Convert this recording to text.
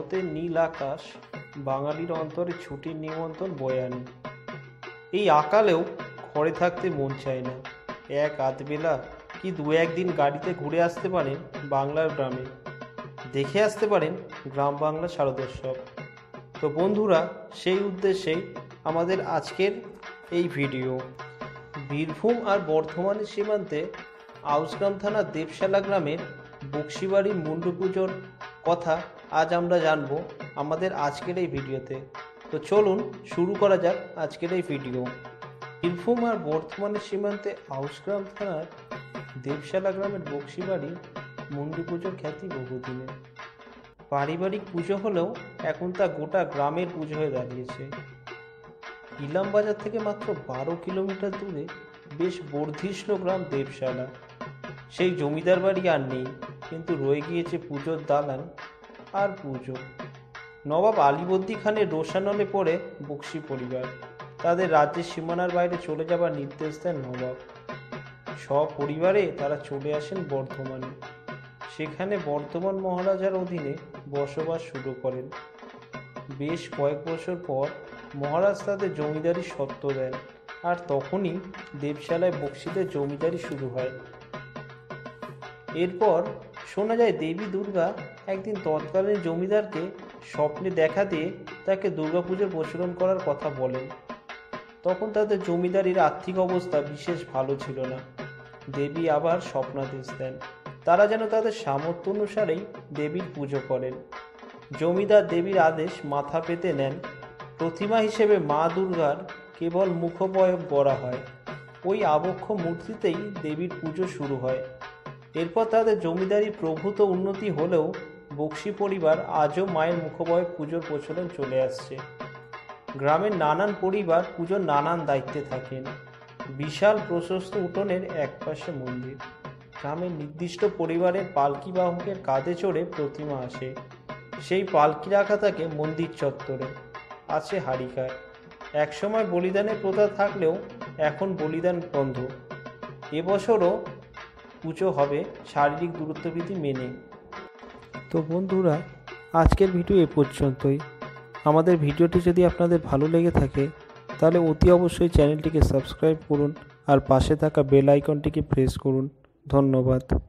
শরতের নীল আকাশ বাঙালির অন্তরে ছুটির নিমন্ত্রণ বয়ে আনে। এই আকালেও ঘরে থাকতে মন চায় না। এক আধবেলা কি দু একদিন গাড়িতে ঘুরে আসতে পারেন বাংলার গ্রামে, দেখে আসতে পারেন গ্রাম বাংলা শারদোৎসব। তো বন্ধুরা, সেই উদ্দেশ্যেই আমাদের আজকের এই ভিডিও। বীরভূম আর বর্ধমানের সীমান্তে আউসগ্রাম থানার দেবশালা গ্রামের বক্সিবাড়ির মুন্ডু পুজোর কথা আজ আমরা জানবো আমাদের আজকের এই ভিডিওতে। তো চলুন শুরু করা যাক আজকের এই ভিডিও। বীরভূম আর বর্ধমানের সীমান্তে আউসগ্রাম থানার দেবশালা গ্রামের বক্সিবাড়ির মুন্ডু পুজোর খ্যাতি বহুদিনের। পারিবারিক পুজো হলেও এখন তা গোটা গ্রামের পুজো হয়ে দাঁড়িয়েছে। ইলামবাজার থেকে মাত্র 12 কিলোমিটার দূরে বেশ বর্ধিষ্ণু গ্রাম দেবশালা। সেই জমিদার বাড়ি আর নেই, কিন্তু রয়ে গিয়েছে পুজোর দালান আর পুজো। নবাব আলীবর্দী খানের রোষানলে পড়ে বক্সি পরিবার। তাদের রাজ্যের সীমানার বাইরে চলে যাবার নির্দেশ দেন নবাব। সপরিবারে তারা চলে আসেন বর্ধমানে। সেখানে বর্ধমান মহারাজার অধীনে বসবাস শুরু করেন। বেশ কয়েক বছর পর মহারাজ তাদের জমিদারি স্বত্ব দেন, আর তখনই দেবশালায় বক্সিদের জমিদারি শুরু হয়। এরপর শোনা যায় দেবী দুর্গা একদিন তৎকালীন জমিদারকে স্বপ্নে দেখা দিয়ে তাকে দুর্গাপুজোর প্রচলন করার কথা বলেন। তখন তাদের জমিদারির আর্থিক অবস্থা বিশেষ ভালো ছিল না। দেবী আবার স্বপ্নাদেশ দেন তারা যেন তাদের সামর্থ্য অনুসারেই দেবীর পুজো করেন। জমিদার দেবীর আদেশ মাথা পেতে নেন। প্রতিমা হিসেবে মা দুর্গার কেবল মুখবয়ব গড়া হয়। ওই আবক্ষ মূর্তিতেই দেবীর পুজো শুরু হয়। এরপর তাদের জমিদারি প্রভূত উন্নতি হলেও বক্সি পরিবার আজও মায়ের মুখবয়ব পুজোর প্রচলন চলে আসছে। গ্রামের নানান পরিবার পুজোর নানান দায়িত্বে থাকেন। বিশাল প্রশস্ত উঠোনের একপাশে মন্দির। গ্রামের নির্দিষ্ট পরিবারের পালকি বাহকের কাঁধে চড়ে প্রতিমা আসে। সেই পালকি রাখা থাকে মন্দির চত্বরে। আছে হাড়িকার। একসময় বলিদানের প্রথা থাকলেও এখন বলিদান বন্ধ। এবছরও পুজো হবে শারীরিক দূরত্ববিধি মেনে। তো বন্ধুরা, আজকের ভিডিও এ পর্যন্তই। আমাদের ভিডিওটি যদি আপনাদের ভালো লেগে থাকে তাহলে অতি অবশ্যই চ্যানেলটিকে সাবস্ক্রাইব করুন আর পাশে থাকা বেল আইকনটিকে প্রেস করুন। ধন্যবাদ।